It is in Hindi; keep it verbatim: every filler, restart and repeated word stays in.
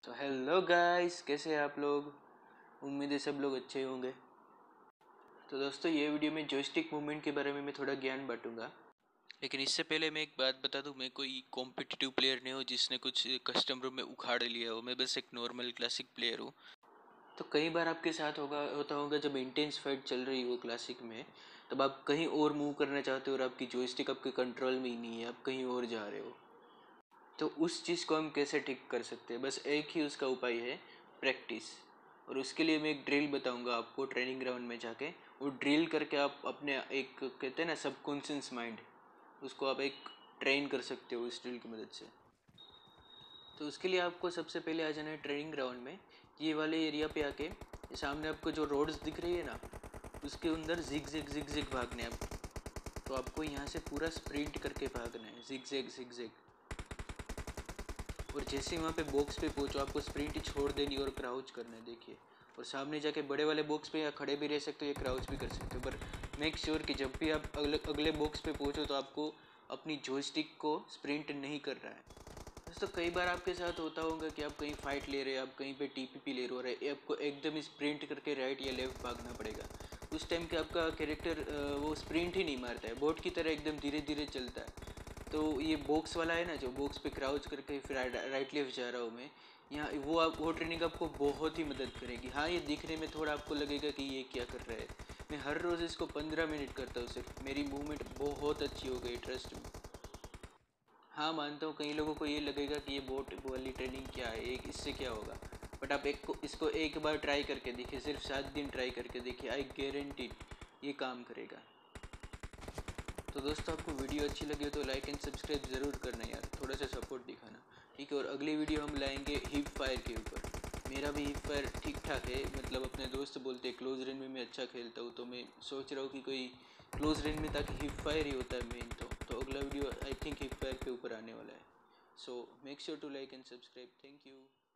तो हेलो गाइस, कैसे हैं आप लोग। उम्मीद है सब लोग अच्छे होंगे। तो दोस्तों, ये वीडियो में जॉयस्टिक मूवमेंट के बारे में मैं थोड़ा ज्ञान बांटूंगा। लेकिन इससे पहले मैं एक बात बता दूं, मैं कोई कॉम्पिटिटिव प्लेयर नहीं हूँ जिसने कुछ कस्टम रूम में उखाड़ लिया हो। मैं बस एक नॉर्मल क्लासिक प्लेयर हूँ। तो कई बार आपके साथ होगा होता होगा जब इंटेंस फाइट चल रही हो क्लासिक में, तब आप कहीं और मूव करना चाहते हो और आपकी जॉयस्टिक आपके कंट्रोल में ही नहीं है, आप कहीं और जा रहे हो। तो उस चीज़ को हम कैसे ठीक कर सकते हैं? बस एक ही उसका उपाय है, प्रैक्टिस। और उसके लिए मैं एक ड्रिल बताऊंगा आपको ट्रेनिंग ग्राउंड में जाके। वो ड्रिल करके आप अपने एक कहते हैं ना सबकॉन्शियस माइंड, उसको आप एक ट्रेन कर सकते हो इस ड्रिल की मदद से। तो उसके लिए आपको सबसे पहले आ जाना है ट्रेनिंग ग्राउंड में। ये वाले एरिया पे आके सामने आपको जो रोड्स दिख रही है ना, उसके अंदर जिग जिग जिग जिग भागने हैं आपको। तो आपको यहाँ से पूरा स्प्रिंट करके भागना है, जिग जैग जिग जैग। और जैसे ही वहाँ पे बॉक्स पे पहुँचो, आपको स्प्रिंट ही छोड़ देनी और क्राउच करना है, देखिए। और सामने जाके बड़े वाले बॉक्स पे या खड़े भी रह सकते हो या क्राउच भी कर सकते हो, पर मेक श्योर कि जब भी आप अगले अगले बॉक्स पे पहुँचो तो आपको अपनी जॉयस्टिक को स्प्रिंट नहीं कर रहा है। दोस्तों, कई बार आपके साथ होता होगा कि आप कहीं फाइट ले रहे हो, आप कहीं पे टीपीपी ले रहे हो, आपको एकदम स्प्रिंट करके राइट या लेफ्ट भागना पड़ेगा। उस टाइम के आपका कैरेक्टर वो स्प्रिंट ही नहीं मारता है, बोट की तरह एकदम धीरे धीरे चलता है। तो ये बॉक्स वाला है ना, जो बॉक्स पे क्राउच करके फिर राइट लेफ्ट जा रहा हूँ मैं यहाँ, वो आप वो ट्रेनिंग आपको बहुत ही मदद करेगी। हाँ, ये दिखने में थोड़ा आपको लगेगा कि ये क्या कर रहा है। मैं हर रोज़ इसको पंद्रह मिनट करता हूँ सिर्फ, मेरी मूवमेंट बहुत अच्छी हो गई, ट्रस्ट में। हाँ, मानता हूँ कई लोगों को ये लगेगा कि ये बोट वाली ट्रेनिंग क्या है, एक इससे क्या होगा। बट आप एक को इसको एक बार ट्राई करके देखिए, सिर्फ सात दिन ट्राई करके देखिए, आई गारंटी ये काम करेगा। तो दोस्तों, आपको वीडियो अच्छी लगी हो तो लाइक एंड सब्सक्राइब ज़रूर करना यार, थोड़ा सा सपोर्ट दिखाना, ठीक है। और अगली वीडियो हम लाएंगे हिप फायर के ऊपर। मेरा भी हिप फायर ठीक ठाक है, मतलब अपने दोस्त बोलते हैं क्लोज रेंज में मैं अच्छा खेलता हूँ, तो मैं सोच रहा हूँ कि कोई क्लोज रेंज में, ताकि हिप फायर ही होता है मेन। तो तो अगला video I think hip fire के ऊपर आने वाला है। So make sure to like and subscribe. Thank you.